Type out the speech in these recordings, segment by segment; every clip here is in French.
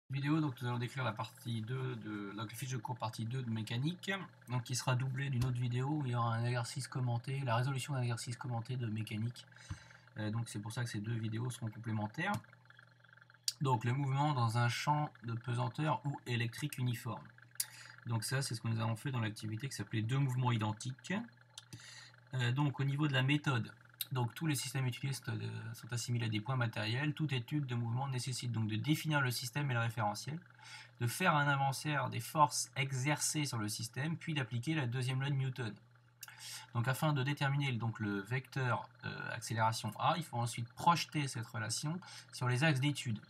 Vidéo, donc nous allons décrire la partie 2 de la fiche de cours partie 2 de mécanique, donc qui sera doublée d'une autre vidéo où il y aura un exercice commenté, la résolution d'un exercice commenté de mécanique. Donc c'est pour ça que ces deux vidéos seront complémentaires. Donc le mouvement dans un champ de pesanteur ou électrique uniforme. Donc ça c'est ce que nous avons fait dans l'activité qui s'appelait deux mouvements identiques. Donc au niveau de la méthode, donc tous les systèmes étudiés sont assimilés à des points matériels. Toute étude de mouvement nécessite donc de définir le système et le référentiel, de faire un inventaire des forces exercées sur le système, puis d'appliquer la deuxième loi de Newton. Donc afin de déterminer donc, le vecteur accélération A, il faut ensuite projeter cette relation sur les axes d'étude.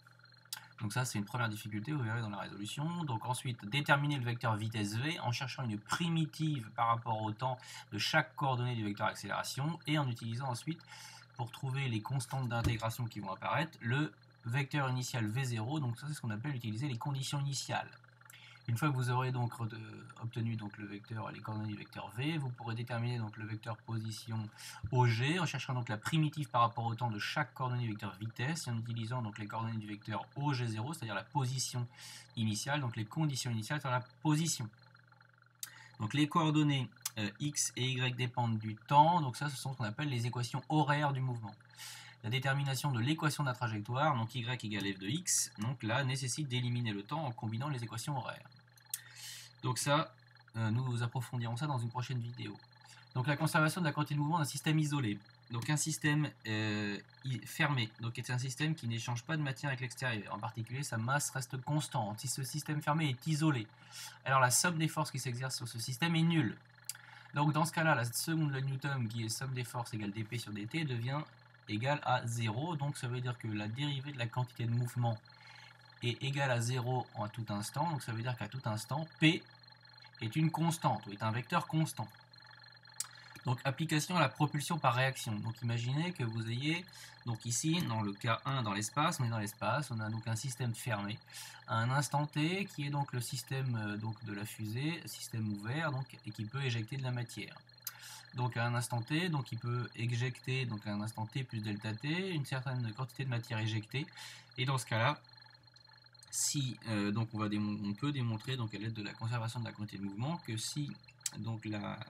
Donc ça c'est une première difficulté, vous verrez dans la résolution. Donc ensuite déterminer le vecteur vitesse V en cherchant une primitive par rapport au temps de chaque coordonnée du vecteur accélération et en utilisant ensuite pour trouver les constantes d'intégration qui vont apparaître le vecteur initial V0. Donc ça c'est ce qu'on appelle utiliser les conditions initiales. Une fois que vous aurez donc obtenu donc le vecteur, les coordonnées du vecteur V, vous pourrez déterminer donc le vecteur position OG en cherchant donc la primitive par rapport au temps de chaque coordonnée du vecteur vitesse et en utilisant donc les coordonnées du vecteur OG0, c'est-à-dire la position initiale, donc les conditions initiales sur la position. Donc les coordonnées X et Y dépendent du temps, donc ça ce sont ce qu'on appelle les équations horaires du mouvement. La détermination de l'équation de la trajectoire, donc y égale f de x, donc là nécessite d'éliminer le temps en combinant les équations horaires. Donc ça, nous approfondirons ça dans une prochaine vidéo. Donc la conservation de la quantité de mouvement d'un système isolé. Donc un système fermé, donc c'est un système qui n'échange pas de matière avec l'extérieur. En particulier, sa masse reste constante. Si ce système fermé est isolé, alors la somme des forces qui s'exercent sur ce système est nulle. Donc dans ce cas-là, la seconde loi de Newton, qui est somme des forces égale dp sur dt, devient égale à 0. Donc ça veut dire que la dérivée de la quantité de mouvement est égale à 0 à tout instant. Donc ça veut dire qu'à tout instant, P est une constante, ou est un vecteur constant. Donc application à la propulsion par réaction. Donc imaginez que vous ayez, donc ici, dans le cas 1, dans l'espace, on est dans l'espace, on a donc un système fermé, à un instant t, qui est donc le système donc de la fusée, système ouvert, donc, et qui peut éjecter de la matière. Donc à un instant t, donc il peut éjecter donc à un instant t plus delta t une certaine quantité de matière éjectée. Et dans ce cas-là, si donc on peut démontrer donc à l'aide de la conservation de la quantité de mouvement que si donc la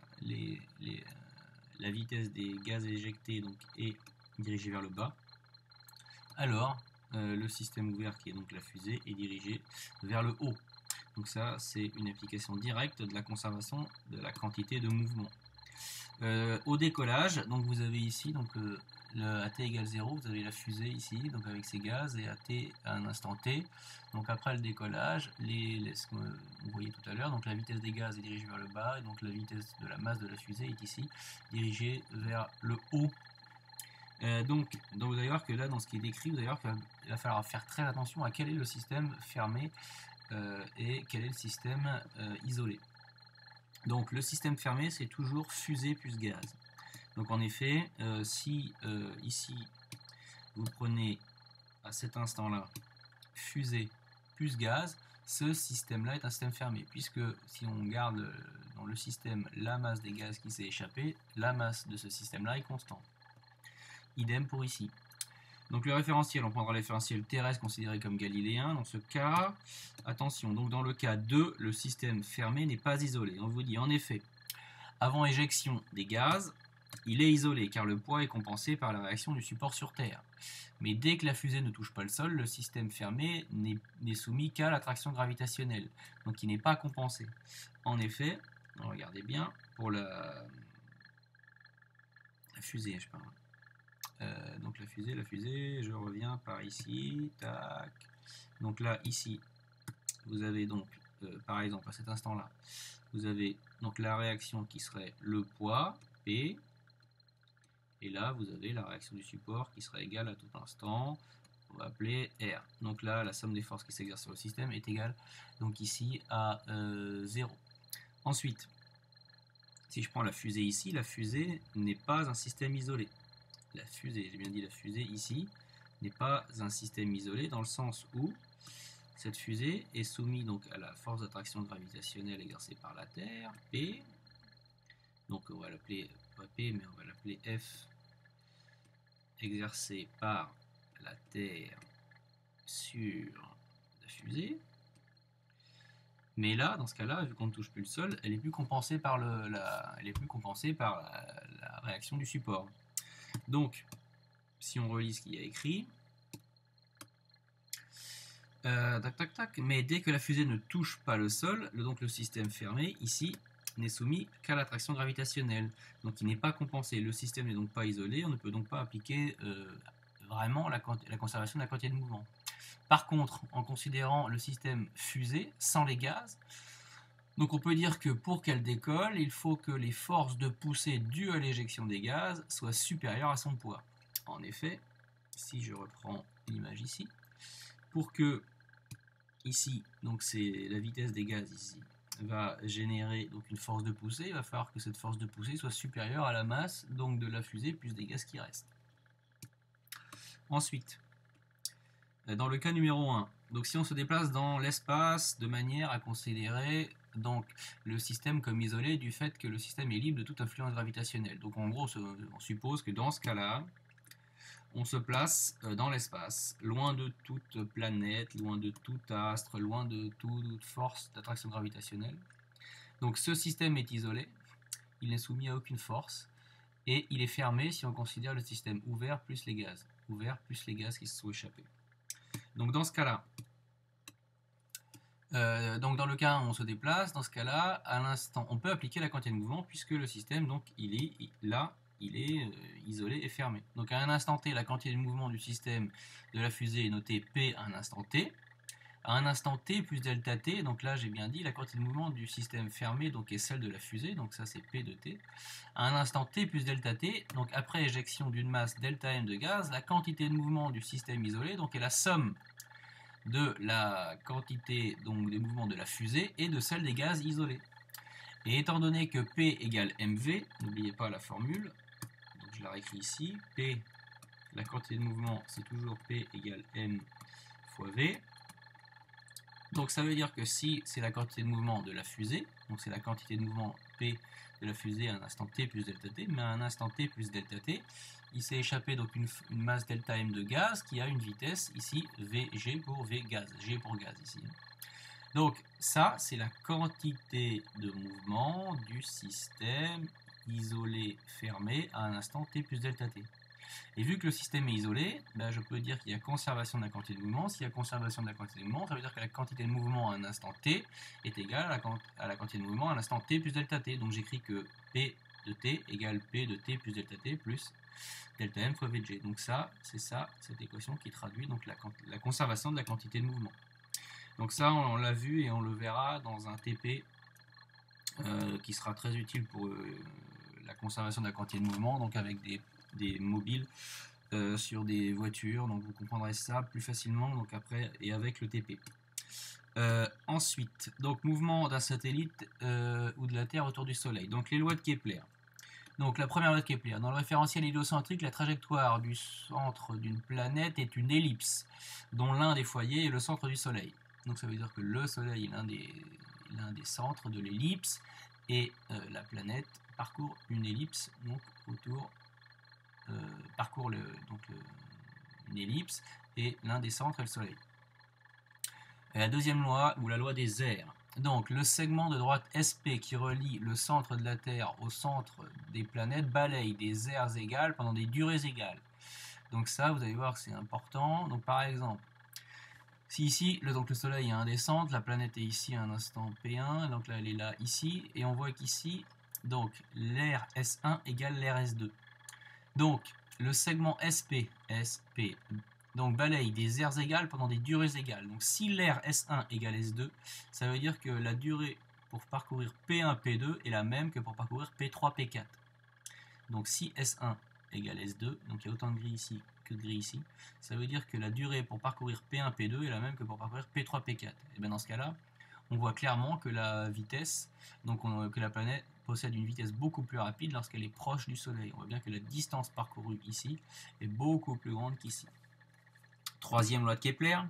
vitesse des gaz éjectés donc est dirigée vers le bas, alors le système ouvert qui est donc la fusée est dirigé vers le haut. Donc ça c'est une application directe de la conservation de la quantité de mouvement. Au décollage, donc vous avez ici donc à t égale 0, vous avez la fusée ici, donc avec ses gaz, et à un instant t, donc après le décollage, ce que vous voyez tout à l'heure, donc la vitesse des gaz est dirigée vers le bas, et donc la vitesse de la masse de la fusée est ici, dirigée vers le haut. Donc vous allez voir que là, dans ce qui est décrit, vous allez voir qu'il va falloir faire très attention à quel est le système fermé et quel est le système isolé. Donc le système fermé, c'est toujours fusée plus gaz. Donc en effet, si ici vous prenez à cet instant-là fusée plus gaz, ce système-là est un système fermé, puisque si on garde dans le système la masse des gaz qui s'est échappée, la masse de ce système-là est constante. Idem pour ici. Donc le référentiel, on prendra le référentiel terrestre considéré comme galiléen. Dans ce cas, attention, donc dans le cas 2, le système fermé n'est pas isolé. On vous dit en effet, avant éjection des gaz, il est isolé car le poids est compensé par la réaction du support sur Terre. Mais dès que la fusée ne touche pas le sol, le système fermé n'est soumis qu'à l'attraction gravitationnelle, donc il n'est pas compensé. En effet, regardez bien, pour la fusée, je parle. Donc la fusée, je reviens par ici, tac. Donc là, ici, vous avez donc, par exemple, à cet instant-là, vous avez donc la réaction qui serait le poids, P, et là, vous avez la réaction du support qui serait égale à tout instant, on va appeler R. Donc là, la somme des forces qui s'exercent sur le système est égale, donc ici, à 0. Ensuite, si je prends la fusée ici, la fusée n'est pas un système isolé. La fusée, j'ai bien dit la fusée ici, n'est pas un système isolé dans le sens où cette fusée est soumise donc à la force d'attraction gravitationnelle exercée par la Terre, P. Donc on va l'appeler, pas P, mais on va l'appeler F, exercée par la Terre sur la la fusée. Mais là, dans ce cas-là, vu qu'on ne touche plus le sol, elle est plus compensée par la réaction du support. Donc, si on relit ce qu'il y a écrit, tac, tac, tac, mais dès que la fusée ne touche pas le sol, donc le système fermé, ici, n'est soumis qu'à l'attraction gravitationnelle. Donc il n'est pas compensé, le système n'est donc pas isolé, on ne peut donc pas appliquer vraiment la conservation de la quantité de mouvement. Par contre, en considérant le système fusée, sans les gaz, donc on peut dire que pour qu'elle décolle, il faut que les forces de poussée dues à l'éjection des gaz soient supérieures à son poids. En effet, si je reprends l'image ici, pour que ici, donc c'est la vitesse des gaz ici, va générer donc une force de poussée, il va falloir que cette force de poussée soit supérieure à la masse donc de la fusée plus des gaz qui restent. Ensuite, dans le cas numéro 1, donc si on se déplace dans l'espace de manière à considérer donc le système comme isolé du fait que le système est libre de toute influence gravitationnelle. Donc en gros, on suppose que dans ce cas-là, on se place dans l'espace, loin de toute planète, loin de tout astre, loin de toute force d'attraction gravitationnelle. Donc ce système est isolé, il n'est soumis à aucune force, et il est fermé si on considère le système ouvert plus les gaz qui se sont échappés. Donc dans ce cas-là, donc dans le cas où on se déplace, dans ce cas-là, à l'instant, on peut appliquer la quantité de mouvement puisque le système, donc, il est isolé et fermé. Donc à un instant t, la quantité de mouvement du système de la fusée est notée P à un instant t. À un instant t plus delta t, donc là j'ai bien dit, la quantité de mouvement du système fermé donc est celle de la fusée, donc ça c'est P de t. À un instant t plus delta t, donc après éjection d'une masse delta m de gaz, la quantité de mouvement du système isolé donc est la somme de la quantité donc des mouvements de la fusée et de celle des gaz isolés. Et étant donné que P égale mv, n'oubliez pas la formule, donc je la réécris ici, P, la quantité de mouvement c'est toujours P égale m fois v. Donc ça veut dire que si c'est la quantité de mouvement de la fusée, donc c'est la quantité de mouvement P de la fusée à un instant t plus delta t, mais à un instant t plus delta t, il s'est échappé donc une masse delta m de gaz qui a une vitesse ici Vg pour V gaz, G pour gaz ici. Donc ça c'est la quantité de mouvement du système isolé fermé à un instant t plus delta t. Et vu que le système est isolé, ben je peux dire qu'il y a conservation de la quantité de mouvement. S'il y a conservation de la quantité de mouvement, ça veut dire que la quantité de mouvement à un instant t est égale à la quantité de mouvement à un instant t plus delta t. Donc j'écris que P de t égale P de t plus delta t plus delta m fois Vg. Donc ça, c'est ça, cette équation qui traduit donc la conservation de la quantité de mouvement. Donc ça, on l'a vu et on le verra dans un TP qui sera très utile pour la conservation de la quantité de mouvement, donc avec des mobiles sur des voitures, donc vous comprendrez ça plus facilement donc après et avec le TP. Ensuite, donc mouvement d'un satellite ou de la Terre autour du Soleil. Donc les lois de Kepler. Donc la première loi de Kepler, dans le référentiel héliocentrique, la trajectoire du centre d'une planète est une ellipse dont l'un des foyers est le centre du Soleil. Donc ça veut dire que le Soleil est l'un des centres de l'ellipse et la planète parcourt une ellipse donc autour une ellipse et l'un des centres est le Soleil. Et la deuxième loi, ou la loi des aires. Donc le segment de droite SP qui relie le centre de la Terre au centre des planètes balaye des aires égales pendant des durées égales. Donc ça, vous allez voir que c'est important. Donc par exemple, si ici, donc le Soleil est à un des centres, la planète est ici à un instant P1, donc là elle est là ici, et on voit qu'ici, donc l'aire S1 égale l'aire S2. Donc le segment SP donc balaye des aires égales pendant des durées égales. Donc si l'aire S1 égale S2, ça veut dire que la durée pour parcourir P1, P2 est la même que pour parcourir P3, P4. Donc si S1 égale S2, donc il y a autant de gris ici que de gris ici, ça veut dire que la durée pour parcourir P1, P2 est la même que pour parcourir P3, P4. Et bien dans ce cas-là, on voit clairement que la vitesse, donc que la planète possède une vitesse beaucoup plus rapide lorsqu'elle est proche du Soleil. On voit bien que la distance parcourue ici est beaucoup plus grande qu'ici. Troisième loi de Kepler,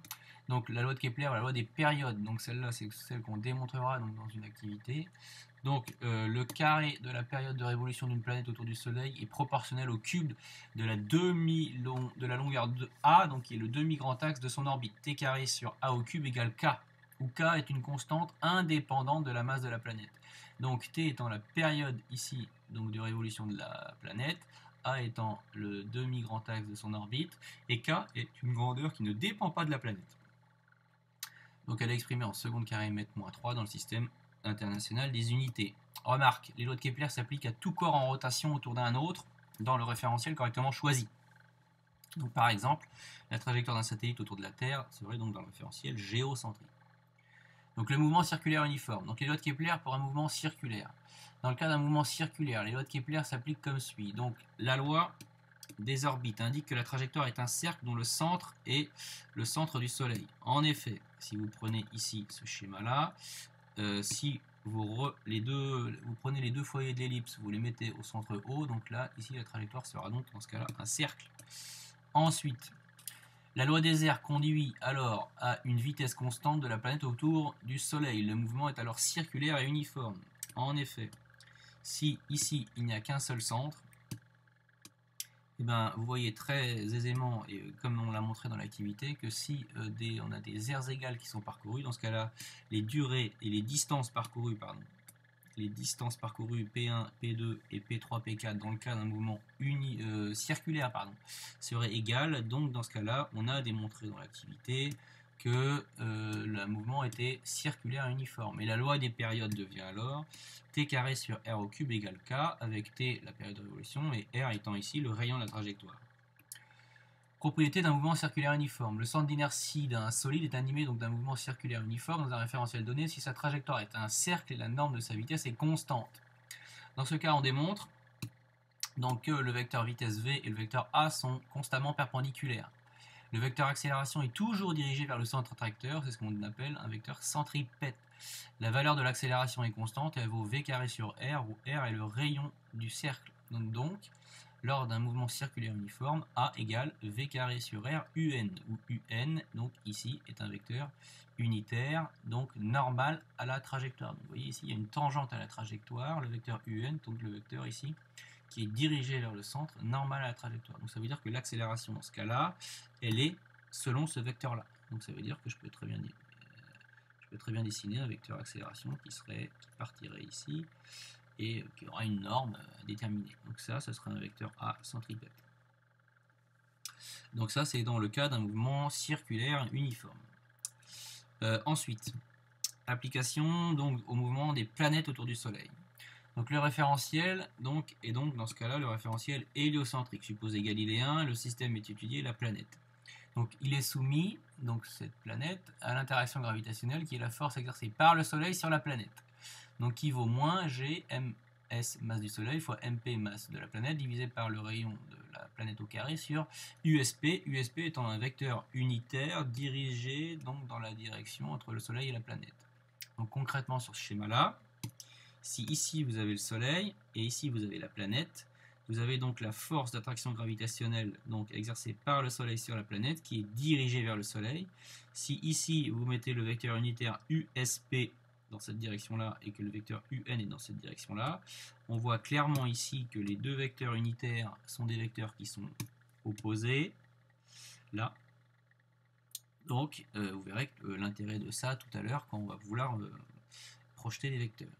Donc la loi de Kepler, la loi des périodes, donc celle-là c'est celle qu'on démontrera donc, dans une activité. Donc le carré de la période de révolution d'une planète autour du Soleil est proportionnel au cube de la longueur de A, donc qui est le demi-grand axe de son orbite. T carré sur A au cube égale K, où K est une constante indépendante de la masse de la planète. Donc T étant la période ici donc, de révolution de la planète, A étant le demi-grand axe de son orbite, et K est une grandeur qui ne dépend pas de la planète. Donc elle est exprimée en seconde carré mètre moins 3 dans le système international des unités. Remarque, les lois de Kepler s'appliquent à tout corps en rotation autour d'un autre dans le référentiel correctement choisi. Donc par exemple, la trajectoire d'un satellite autour de la Terre serait donc dans le référentiel géocentrique. Donc le mouvement circulaire uniforme. Donc les lois de Kepler pour un mouvement circulaire. Dans le cas d'un mouvement circulaire, les lois de Kepler s'appliquent comme suit. Donc la loi des orbites indique que la trajectoire est un cercle dont le centre est le centre du Soleil. En effet, si vous prenez ici ce schéma-là, si vous prenez les deux foyers de l'ellipse, vous les mettez au centre O, donc là, ici, la trajectoire sera donc dans ce cas-là un cercle. Ensuite, la loi des airs conduit alors à une vitesse constante de la planète autour du Soleil. Le mouvement est alors circulaire et uniforme. En effet, si ici, il n'y a qu'un seul centre, eh ben, vous voyez très aisément, et comme on l'a montré dans l'activité, que si on a des aires égales qui sont parcourues, dans ce cas-là, les durées et les distances parcourues, P1, P2 et P3, P4 dans le cas d'un mouvement circulaire seraient égales. Donc dans ce cas-là, on a démontré dans l'activité que le mouvement était circulaire et uniforme. Et la loi des périodes devient alors T carré sur R au cube égale K, avec T la période de révolution et R étant ici le rayon de la trajectoire. Propriété d'un mouvement circulaire uniforme. Le centre d'inertie d'un solide est animé donc d'un mouvement circulaire uniforme dans un référentiel donné si sa trajectoire est un cercle et la norme de sa vitesse est constante. Dans ce cas, on démontre donc, que le vecteur vitesse V et le vecteur A sont constamment perpendiculaires. Le vecteur accélération est toujours dirigé vers le centre attracteur, c'est ce qu'on appelle un vecteur centripète. La valeur de l'accélération est constante et elle vaut V carré sur R, où R est le rayon du cercle. Donc lors d'un mouvement circulaire uniforme, A égale V carré sur R UN, où UN, donc ici, est un vecteur unitaire, donc normal à la trajectoire. Donc, vous voyez ici, il y a une tangente à la trajectoire, le vecteur UN, donc le vecteur ici, qui est dirigé vers le centre, normal à la trajectoire. Donc ça veut dire que l'accélération dans ce cas-là, elle est selon ce vecteur-là. Donc ça veut dire que je peux très bien dessiner un vecteur accélération qui partirait ici et qui aura une norme déterminée. Donc ça sera un vecteur A centripète. Donc ça, c'est dans le cas d'un mouvement circulaire uniforme. Ensuite, application donc au mouvement des planètes autour du Soleil. Donc le référentiel est donc dans ce cas-là le référentiel héliocentrique. Supposé galiléen, le système est étudié, la planète. Donc il est soumis, donc cette planète, à l'interaction gravitationnelle qui est la force exercée par le Soleil sur la planète. Donc qui vaut moins G ms masse du Soleil fois mp masse de la planète divisé par le rayon de la planète au carré sur USP. USP étant un vecteur unitaire dirigé donc dans la direction entre le Soleil et la planète. Donc concrètement sur ce schéma-là, si ici vous avez le Soleil et ici vous avez la planète, vous avez donc la force d'attraction gravitationnelle donc exercée par le Soleil sur la planète qui est dirigée vers le Soleil. Si ici vous mettez le vecteur unitaire USP dans cette direction-là et que le vecteur UN est dans cette direction-là, on voit clairement ici que les deux vecteurs unitaires sont des vecteurs qui sont opposés, là. Donc vous verrez l'intérêt de ça tout à l'heure quand on va vouloir projeter des vecteurs.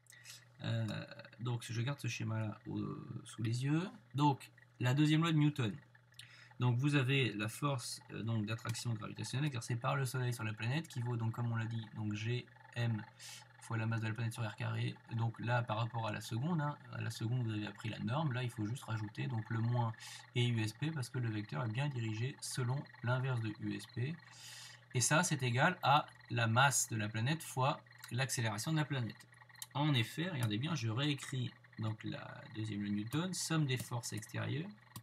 Donc je garde ce schéma là sous les yeux. Donc la deuxième loi de Newton. Donc vous avez la force d'attraction gravitationnelle exercée par le Soleil sur la planète qui vaut donc comme on l'a dit donc Gm fois la masse de la planète sur R carré. Donc là par rapport à la seconde, à la seconde vous avez appris la norme. Là il faut juste rajouter donc le moins et USP parce que le vecteur est bien dirigé selon l'inverse de USP. Et ça c'est égal à la masse de la planète fois l'accélération de la planète. En effet, regardez bien, je réécris donc la deuxième loi de Newton, somme des forces extérieures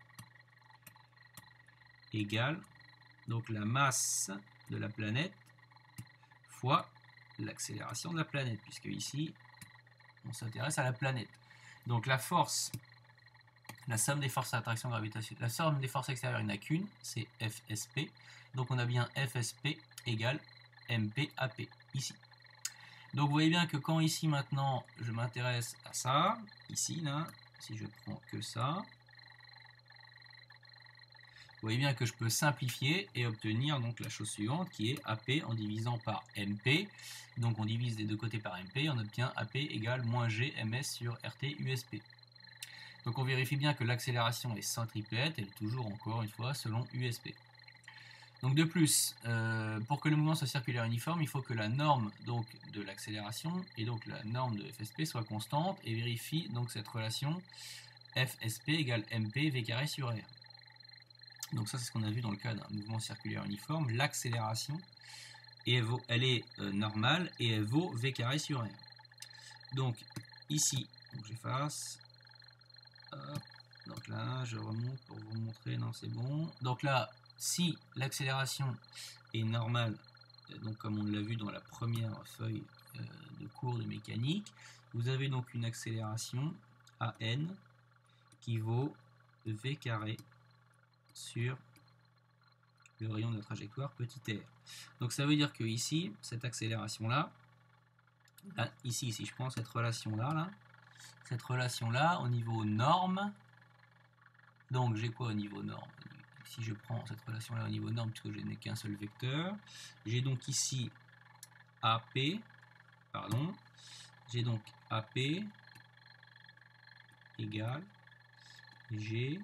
égale donc la masse de la planète fois l'accélération de la planète, puisque ici on s'intéresse à la planète. Donc la force, la somme des forces d'attraction gravitationnelle, la somme des forces extérieures il n'y en a qu'une, c'est FSP. Donc on a bien FSP égale MPAP, ici. Donc vous voyez bien que quand ici maintenant je m'intéresse à ça, ici là, si je prends que ça, vous voyez bien que je peux simplifier et obtenir donc la chose suivante qui est AP en divisant par MP. Donc on divise des deux côtés par MP, on obtient AP égale moins G ms sur RT USP. Donc on vérifie bien que l'accélération est sans triplette, elle est toujours encore une fois selon USP. Donc de plus, pour que le mouvement soit circulaire uniforme, il faut que la norme donc, de l'accélération et donc la norme de FSP soit constante et vérifie donc cette relation FSP égale MP V carré sur R. Donc ça c'est ce qu'on a vu dans le cas d'un mouvement circulaire uniforme, l'accélération elle est normale et elle vaut V carré sur R. Donc ici, j'efface, donc là je remonte pour vous montrer, non c'est bon. Donc là, si l'accélération est normale, donc comme on l'a vu dans la première feuille de cours de mécanique, vous avez donc une accélération AN qui vaut V carré sur le rayon de la trajectoire petit r. Donc ça veut dire que ici, cette accélération-là, ici, si je prends cette relation-là, cette relation-là au niveau norme, donc j'ai quoi au niveau norme? Si je prends cette relation-là au niveau norme, puisque je n'ai qu'un seul vecteur, j'ai donc ici AP, pardon, j'ai donc AP égale G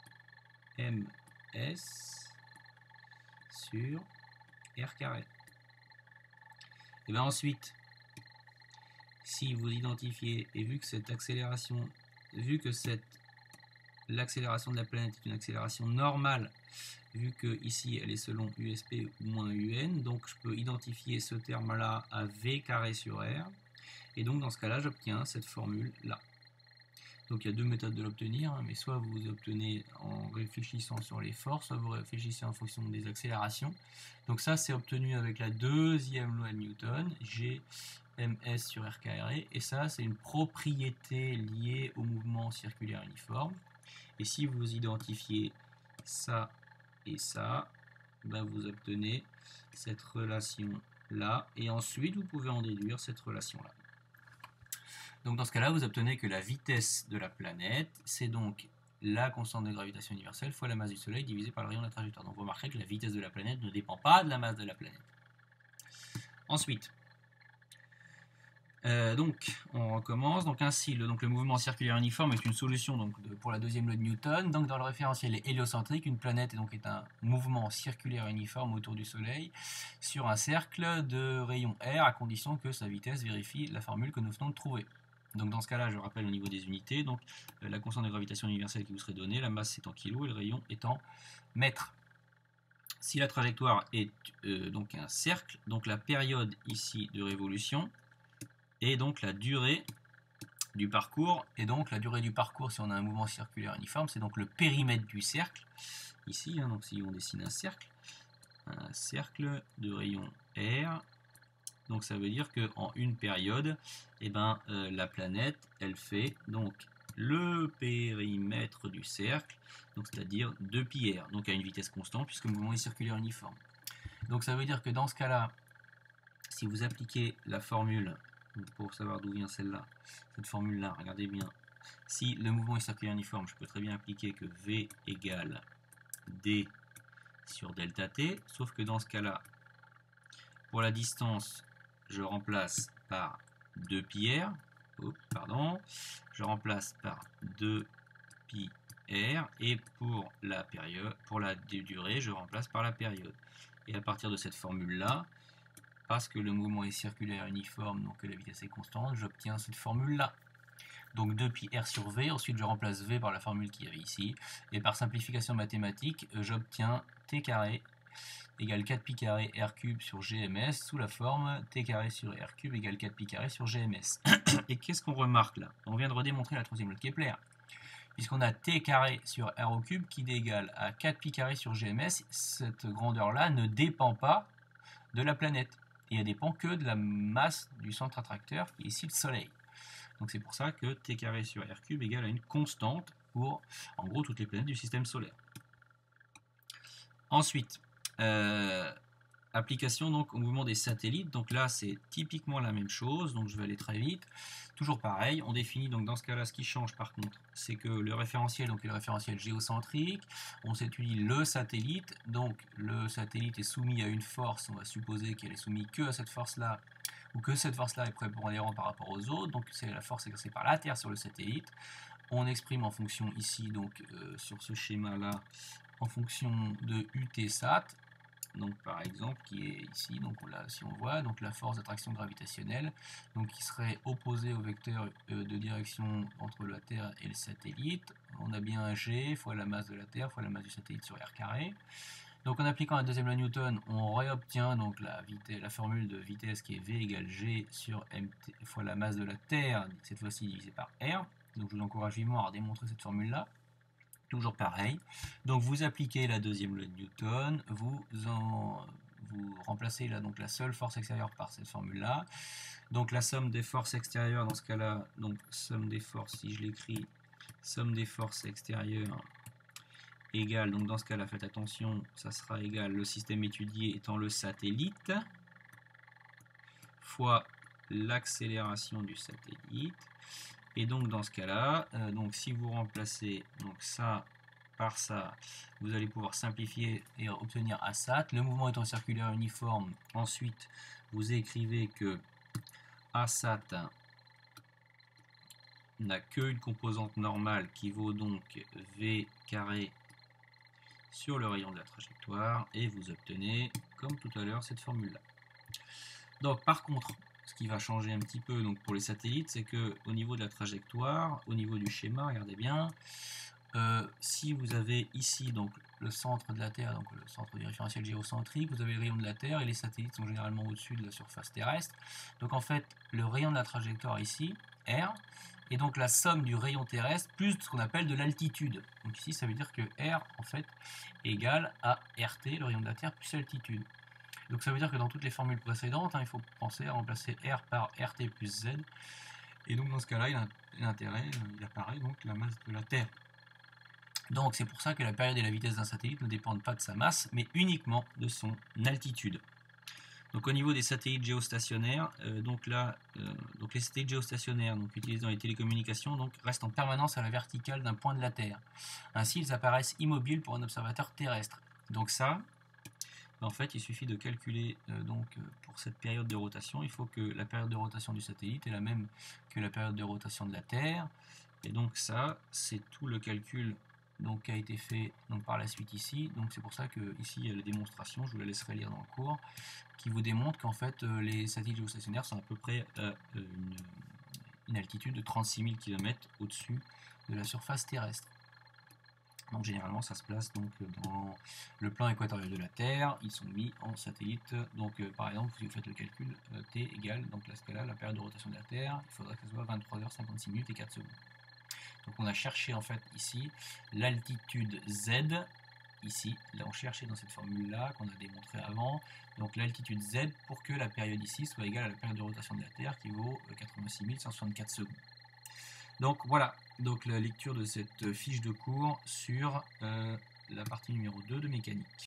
MS sur R carré. Et bien ensuite, si vous identifiez, et vu que cette accélération, l'accélération de la planète est une accélération normale, vu que ici elle est selon USP ou moins UN, donc je peux identifier ce terme-là à V carré sur R, et donc dans ce cas-là, j'obtiens cette formule-là. Donc il y a deux méthodes de l'obtenir, mais soit vous obtenez en réfléchissant sur les forces, soit vous réfléchissez en fonction des accélérations. Donc ça c'est obtenu avec la deuxième loi de Newton, G ms sur R carré, et ça c'est une propriété liée au mouvement circulaire uniforme. Et si vous identifiez ça et ça, ben vous obtenez cette relation-là, et ensuite vous pouvez en déduire cette relation-là. Donc dans ce cas-là, vous obtenez que la vitesse de la planète, c'est donc la constante de gravitation universelle fois la masse du Soleil divisée par le rayon de la trajectoire. Donc vous remarquerez que la vitesse de la planète ne dépend pas de la masse de la planète. Ensuite, donc on recommence. Donc ainsi, le mouvement circulaire uniforme est une solution donc, pour la deuxième loi de Newton. Donc dans le référentiel héliocentриque, une planète est un mouvement circulaire uniforme autour du Soleil sur un cercle de rayon R à condition que sa vitesse vérifie la formule que nous venons de trouver. Donc dans ce cas-là, je rappelle au niveau des unités, donc la constante de gravitation universelle qui vous serait donnée, la masse c'est en kilos et le rayon est en mètres. Si la trajectoire est donc un cercle, donc la période ici de révolution est donc la durée du parcours, et donc la durée du parcours si on a un mouvement circulaire uniforme, c'est donc le périmètre du cercle, ici, donc si on dessine un cercle de rayon R, donc ça veut dire qu'en une période, la planète, elle fait donc le périmètre du cercle, donc c'est-à-dire 2πr, donc à une vitesse constante puisque le mouvement est circulaire uniforme. Donc ça veut dire que dans ce cas-là, si vous appliquez la formule, pour savoir d'où vient celle-là, cette formule-là, regardez bien, si le mouvement est circulaire uniforme, je peux très bien appliquer que V égale D sur delta T, sauf que dans ce cas-là, pour la distance, je remplace par 2πr, je remplace par 2πr, et pour la période, pour la durée, je remplace par la période. Et à partir de cette formule-là, parce que le mouvement est circulaire uniforme, donc que la vitesse est constante, j'obtiens cette formule-là. Donc 2πr sur v, ensuite je remplace v par la formule qu'il y avait ici, et par simplification mathématique, j'obtiens t carré égale 4pi carré r cube sur gms sous la forme t carré sur r cube égale 4pi carré sur gms. Et qu'est-ce qu'on remarque là? On vient de redémontrer la troisième loi de Kepler, puisqu'on a t carré sur r au cube qui est égal à 4pi carré sur gms. Cette grandeur là ne dépend pas de la planète, et elle dépend que de la masse du centre attracteur qui est ici le Soleil. Donc c'est pour ça que t carré sur r cube égale à une constante pour en gros toutes les planètes du système solaire. Ensuite, Application donc au mouvement des satellites, donc là c'est typiquement la même chose, donc je vais aller très vite. Toujours pareil, on définit donc dans ce cas-là, ce qui change par contre, c'est que le référentiel, donc est le référentiel géocentrique, on s'étudie le satellite, donc le satellite est soumis à une force, on va supposer qu'elle est soumise que à cette force-là, ou que cette force-là est prépondérante par rapport aux autres, donc c'est la force exercée par la Terre sur le satellite. On exprime en fonction ici, donc sur ce schéma-là, en fonction de UTSAT, donc par exemple qui est ici, donc là, si on voit donc la force d'attraction gravitationnelle, donc qui serait opposée au vecteur de direction entre la Terre et le satellite. On a bien un G fois la masse de la Terre fois la masse du satellite sur r carré. Donc en appliquant la deuxième loi de Newton, on réobtient donc la formule de vitesse qui est V égale G sur mt fois la masse de la Terre, cette fois-ci divisé par R. Donc je vous encourage vivement à démontrer cette formule-là. Toujours pareil. Donc vous appliquez la deuxième loi de Newton, vous remplacez là donc la seule force extérieure par cette formule-là. Donc la somme des forces extérieures dans ce cas-là, donc somme des forces, si je l'écris, somme des forces extérieures égale, donc dans ce cas-là, faites attention, ça sera égal, le système étudié étant le satellite, fois l'accélération du satellite. Et donc dans ce cas-là, donc si vous remplacez donc ça par ça, vous allez pouvoir simplifier et obtenir ASAT. Le mouvement étant circulaire uniforme, ensuite vous écrivez que ASAT n'a qu'une composante normale qui vaut donc V carré sur le rayon de la trajectoire et vous obtenez, comme tout à l'heure, cette formule-là. Donc par contre, ce qui va changer un petit peu donc, pour les satellites, c'est que au niveau de la trajectoire, au niveau du schéma, regardez bien, si vous avez ici donc le centre de la Terre, donc le centre du référentiel géocentrique, vous avez le rayon de la Terre et les satellites sont généralement au-dessus de la surface terrestre. Donc en fait, le rayon de la trajectoire ici, R, et donc la somme du rayon terrestre plus ce qu'on appelle de l'altitude. Donc ici, ça veut dire que R en fait est égal à RT, le rayon de la Terre, plus l'altitude. Donc ça veut dire que dans toutes les formules précédentes, il faut penser à remplacer R par RT plus Z. Et donc dans ce cas-là, il apparaît donc la masse de la Terre. Donc c'est pour ça que la période et la vitesse d'un satellite ne dépendent pas de sa masse, mais uniquement de son altitude. Donc au niveau des satellites géostationnaires, donc les satellites géostationnaires utilisés dans les télécommunications restent en permanence à la verticale d'un point de la Terre. Ainsi, ils apparaissent immobiles pour un observateur terrestre. Donc ça, en fait, il suffit de calculer pour cette période de rotation, il faut que la période de rotation du satellite est la même que la période de rotation de la Terre. Et donc ça, c'est tout le calcul qui a été fait par la suite ici. Donc c'est pour ça que ici il y a la démonstration, je vous la laisserai lire dans le cours, qui vous démontre qu'en fait les satellites géostationnaires sont à peu près à une altitude de 36 000 km au-dessus de la surface terrestre. Donc généralement ça se place dans le plan équatorial de la Terre, ils sont mis en satellite. Donc par exemple si vous faites le calcul, t égale, donc là, ce cas-là, la période de rotation de la Terre, il faudrait que ce soit 23h56 minutes et 4 secondes. Donc on a cherché en fait ici l'altitude Z, ici, là on cherchait dans cette formule là qu'on a démontré avant, donc l'altitude Z pour que la période ici soit égale à la période de rotation de la Terre qui vaut 86 164 secondes. Donc voilà, donc la lecture de cette fiche de cours sur la partie numéro 2 de mécanique.